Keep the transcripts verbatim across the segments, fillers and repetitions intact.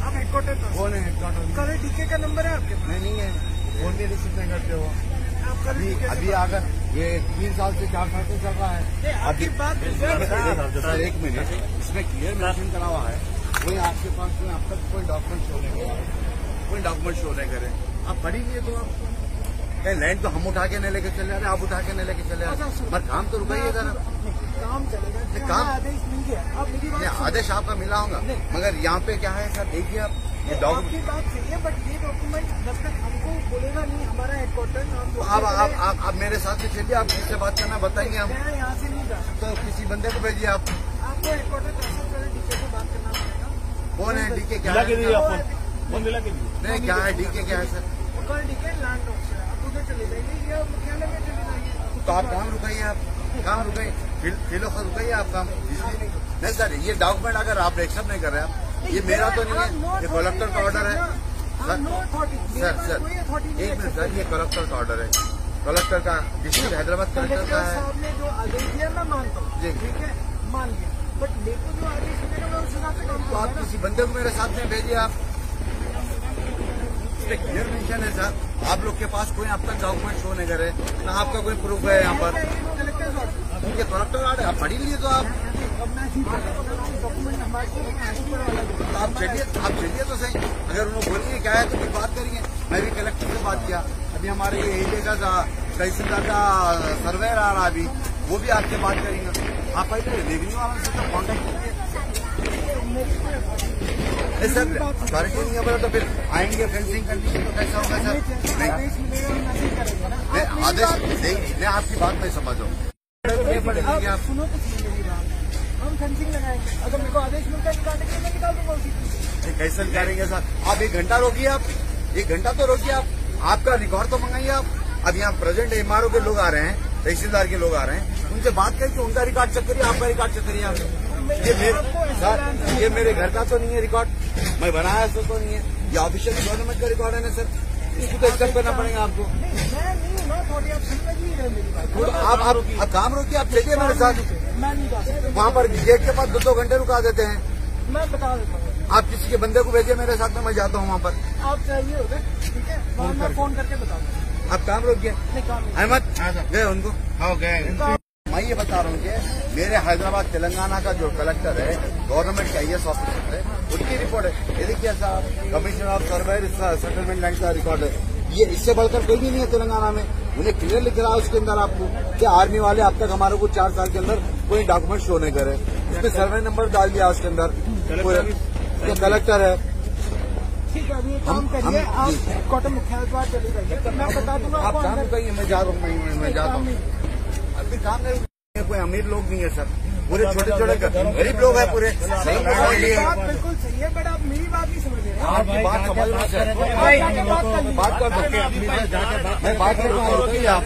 आप हेडक्वार्टर कौन है हेडक्वार्टर? कल डीके का नंबर है आपके पास? नहीं नहीं है, फोन भी रिसीव नहीं करते हो। अभी अभी आकर ये तीन साल से चार साल से चल रहा है। आपकी बात सर एक मिनट, इसमें क्लियर मेंशन करा हुआ है कोई आपके पास में अब तक कोई डॉक्यूमेंट शो नहीं करे, कोई डॉक्यूमेंट शो नहीं करे। आप पढ़ी लिए तो आप कहीं लैंड तो हम उठा के नहीं लेके चले आ रहे, आप उठा के नहीं लेके चले आ रहे, मगर काम तो रुकाइए जरा। काम चलेगा, काम आदेश मिल गया। आप मेरी बात आदेश आपका मिला होगा, मगर यहाँ पे क्या है सर, देखिए आप ये आपकी बात सही है, बट ये डॉक्यूमेंट जब तक हमको बोलेगा नहीं हमारा हेडक्वार्टर। आप आप आप आप मेरे साथ में चलिए, आप किससे बात करना बताइए। हम यहाँ से नहीं जा सकते, तो किसी बंदे को भेजिए। आप आपको हेडक्वार्टर डीके से बात करना पड़ेगा। कौन है डीके? क्या है? नहीं क्या है डीके? क्या है सर? कल डीके लैंड ऑफिसर, आप उधर चले जाइए या मुख्यालय में चले जाइए। तो आप कहाँ रुकाइए? आप कहाँ रुकाइए? फिलो से रुकाइए आप काम। नहीं सर, ये डॉक्यूमेंट अगर आप एक्सेप्ट नहीं कर रहे आप, ये मेरा तो नहीं है, ये कलेक्टर का ऑर्डर है सर। सर सर एक मिनट सर, ये कलेक्टर का ऑर्डर है, कलेक्टर का, डिस्ट्रिक्ट हैदराबाद कलेक्टर का है। साहब ने जो आदेश दिया मैं मानता हूँ, ठीक है मान लिया, बट लेकिन जो आदेश मिलेगा मैं उस हिसाब से काम तो आप किसी बंदे को मेरे साथ में भेजिए। आप क्लियर मेंशन है सर, आप लोग के पास कोई अब तक डॉक्यूमेंट शो नहीं करे, ना आपका कोई प्रूफ है यहाँ पर। ये कलेक्टर ऑर्डर आप पढ़ी लीजिए। तो आप डॉक्यूमेंट आप चलिए, आप चलिए तो सही। अगर उन्होंने बोलेंगे क्या है तो फिर बात करेंगे। मैं भी कलेक्टर से बात किया, अभी हमारे ये एरिया का तहसीलदार का सर्वेयर आ रहा, अभी वो भी आपसे बात करेंगे। आप पहले रेवेन्यू वालों से तो कॉन्टेक्ट कीजिए सर। क्वारंटीन नहीं होगा तो फिर आएंगे फेंसिंग करने तो कैसा होगा सर? आदेश नहीं, आपकी बात नहीं समझ रहा हूँ। आप सुनो तो मेरी बात, हम फेंसिंग लगाएंगे, अगर मेरे को आदेश मिलता है निकालने मैं निकाल दूंगा उसी। कैसे निकालेंगे सर? आप एक घंटा रोकिए, आप एक घंटा तो रोकिए। आप आपका रिकॉर्ड तो मंगाइए। आप अब यहाँ प्रेजेंट एमआरओ के लोग आ रहे हैं, तहसीलदार के लोग आ रहे हैं, उनसे बात करके उनका रिकॉर्ड चेक करिए, आपका रिकॉर्ड चेक करिए। आप ये मेरे सर, ये मेरे घर का तो नहीं है रिकॉर्ड, मैं बनाया तो, तो नहीं है, ये ऑफिशियल गवर्नमेंट का रिकॉर्ड है ना सर, इसको तो एक्सेप्ट करना पड़ेगा आपको। आप आप आप काम रोकिए, आप चलिए मेरे साथ। वहाँ पर गेट के पास दो दो घंटे रुका देते हैं। मैं बता देता हूँ, आप किसी के बंदे को भेजिए मेरे साथ में, मैं जाता हूँ वहाँ पर। आप चाहिए हो गए, ठीक है, मैं फोन करके बता दूँ। आप काम रोकिए। अहमद गए उनको, हाँ गए। मैं ये बता रहा हूँ कि मेरे हैदराबाद तेलंगाना का जो कलेक्टर है, गवर्नमेंट का आई ए एस ऑफिसर है, उनकी रिपोर्ट है। ये देखिए साहब, commissioner of surveyor settlement land का रिकॉर्ड है। ये इससे बढ़कर कोई भी नहीं है तेलंगाना में। उन्हें क्लियर लिख रहा है उसके अंदर आपको कि आर्मी वाले अब तक हमारे को चार साल के अंदर कोई डॉक्यूमेंट शो नहीं करे। उसमें सर्वे नंबर डाल दिया उसके अंदर, जो कलेक्टर है। ठीक है, अभी काम करिए, आप हेडक्वार्टर मुख्यालय द्वार चले जाइए, मैं बता दूंगा। आप काम करिए, मैं जा रहा हूँ, मैं जाता हूँ। अभी काम नहीं, कोई अमीर लोग नहीं है सर, पूरे छोटे छोटे गरीब लोग हैं पूरे। बात बिल्कुल सही है, बट आप मेरी बात नहीं समझ रहे हैं। आपकी बात समझ रहा सर, बात कर मैं बात कर रहा हूँ। आप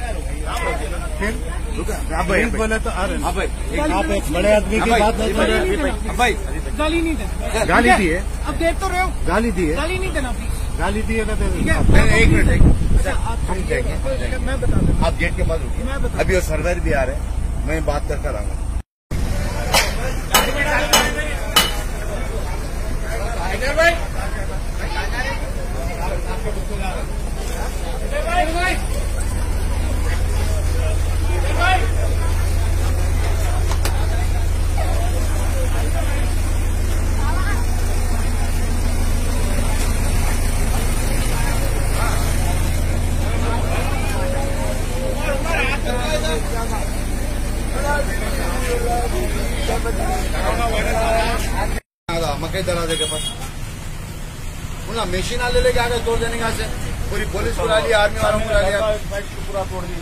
आप बोले तो आ रहे हैं भाई, आप एक बड़े आदमी की बात नहीं कर रहे भाई। गाली नहीं देना, गाली दी है, अब देख तो रहे हो, गाली दी है, गाली नहीं देना प्लीज। गाली दी है तो एक मिनट, एक मिनट हम जाएंगे, मैं बता दूँ। आप गेट के पास रुकिए, अभी वो सर्वेयर भी आ रहे हैं, मैं बात कर कर आऊंगा। मकई दरवाजे के पास बोला मशीन ले लेके आ गए तोड़ देने का से, पूरी पुलिस बुला लिया, आर्मी वालों को बुला लिया, पूरा तोड़ दी।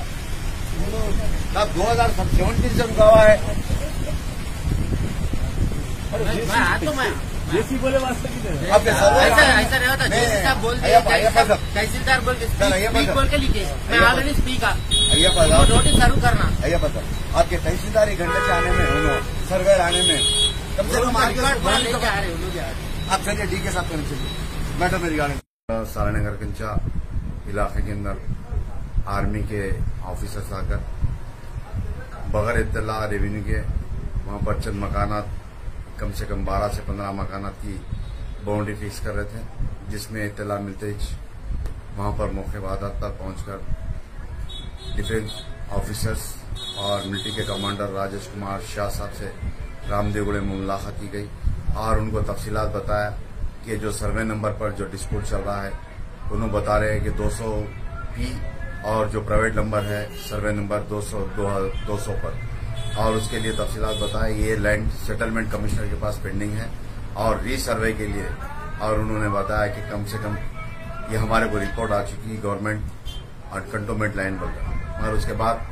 अब दो हजार सेवनटीन से रुका हुआ है। जैसी बोले वास्ते आपके सर ऐसा ऐसा नहीं होता। जैसा बोल तहसीलदार बोल के स्पीक बोल के लिखे, मैं already speak a notice serve करना। अय्या पता आपके तहसीलदार एक घंटे से आने में, सर्वेयर आने में कम से कम आगे लेके आ रहे हो। आप चलिए डी के साथ करने चलिए, बैठो मेरी गाड़ी। सारे नगर कंचा इलाके के अंदर आर्मी के ऑफिसर्स आकर बगैर इत्तला रेवेन्यू के वहाँ पर चंद मकानात, कम से कम बारह से पंद्रह मकानात की बाउंड्री फिक्स कर रहे थे, जिसमें इत्तला मिलते ही वहां पर मौके वारदात पर पहुंचकर डिफेंस ऑफिसर्स और मिलिट्री के कमांडर राजेश कुमार शाह साहब से रामदेवगुड़े में मुलाकात की गई और उनको तफसीलात बताया कि जो सर्वे नंबर पर जो डिस्प्यूट चल रहा है, उन्होंने बता रहे हैं कि दो सौ पी और जो प्राइवेट नंबर है सर्वे नंबर दो सौ दो सौ पर, और उसके लिए तफसीलात बताया ये लैंड सेटलमेंट कमिश्नर के पास पेंडिंग है और रीसर्वे के लिए, और उन्होंने बताया कि कम से कम ये हमारे को रिपोर्ट आ चुकी है गवर्नमेंट और कंटोनमेंट लैंड पर। और उसके बाद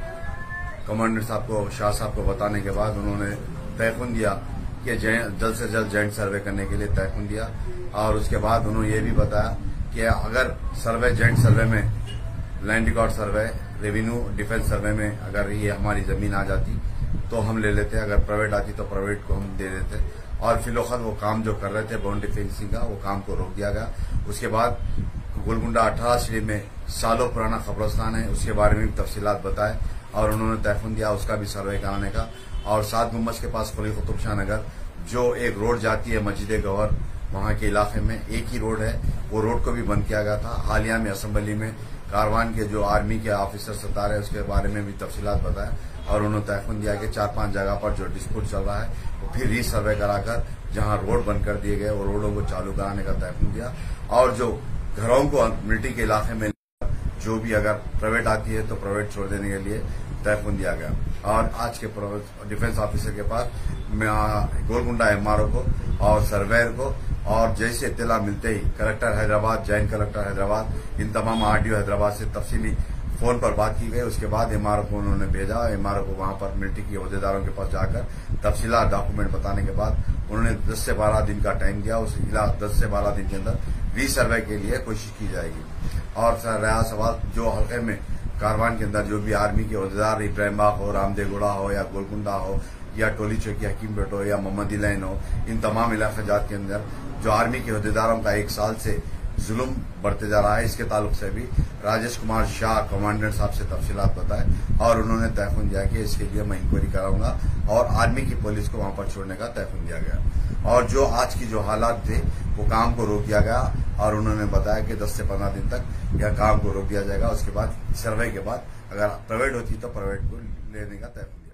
कमांडर साहब को, शाह साहब को बताने के बाद उन्होंने तयखुन दिया कि जल्द से जल्द जॉइंट सर्वे करने के लिए तयखुन दिया। और उसके बाद उन्होंने ये भी बताया कि अगर सर्वे जॉइंट सर्वे में land record survey, revenue defence survey में अगर ये हमारी जमीन आ जाती तो हम ले लेते, अगर प्राइवेट आती तो प्राइवेट को हम दे देते। और फिलहाल वो काम जो कर रहे थे बाउंड्री फेंसिंग का, वो काम को रोक दिया गया। उसके बाद गोलकुंडा अठारह सीढ़ी में सालों पुराना कब्रस्तान है, उसके बारे में भी तफसीलात बताए और उन्होंने तयखुन दिया उसका भी सर्वे कराने का। और सात गुम्बज के पास खुली कुतुब शाह नगर जो एक रोड जाती है मस्जिद गवर, वहां के इलाके में एक ही रोड है, वो रोड को भी बंद किया गया था। हालिया में असेंबली में कारवान के जो आर्मी के ऑफिसर सतार है उसके बारे में भी तफसीलात बताया और उन्होंने तयखुन दिया कि चार पांच जगह पर जो डिस्प्यूट चल रहा है वो फिर रीसर्वे कराकर जहां रोड बंद कर दिए गए वो रोडों को चालू कराने का तयखुन दिया। और जो घरों को मिलिट्री के इलाके में जो भी अगर प्राइवेट आती है तो प्राइवेट छोड़ देने के लिए तयखुन दिया गया। और आज के डिफेंस ऑफिसर के पास गोलकुंडा एमआरओ को और सर्वेयर को और जैसे इत्तला मिलते ही collector Hyderabad, joint collector Hyderabad, इन तमाम आरडीओ हैदराबाद से तफसीली फोन पर बात की गई। उसके बाद एमआरओ को उन्होंने भेजा, एमआरओ को वहां पर मिलिट्री के अहदेदारों के पास जाकर तफसीला डॉक्यूमेंट बताने के बाद उन्होंने दस से बारह दिन का टाइम दिया। उस दस से बारह दिन के अंदर रीसर्वे के लिए कोशिश की जाएगी। और सर रहा सवाल जो हल्के में कारवान के अंदर जो भी आर्मी के अहदेदार इब्राहिम बाग हो, रामदेवगुड़ा हो या गोलकुंडा हो या टोली चौकी हकीमपेट हो या मोहम्मदी लाइन हो, इन तमाम इलाके जात के अंदर जो आर्मी के अहदेदारों का एक साल से जुल्म बढ़ते जा रहा है, इसके ताल्लुक से भी राजेश कुमार शाह कमांडेंट साहब से तफसीलात बताए और उन्होंने तयखुन दिया कि इसके लिए मैं इंक्वायरी कराऊंगा और आर्मी की पुलिस को वहां पर छोड़ने का तयखुन दिया गया। और जो आज की जो हालात थे वो काम को रोक दिया गया और उन्होंने बताया कि दस से पंद्रह दिन तक यह काम को रोक दिया जाएगा। उसके बाद सर्वे के बाद अगर प्राइवेट होती तो प्राइवेट को लेने का तयखुन दिया।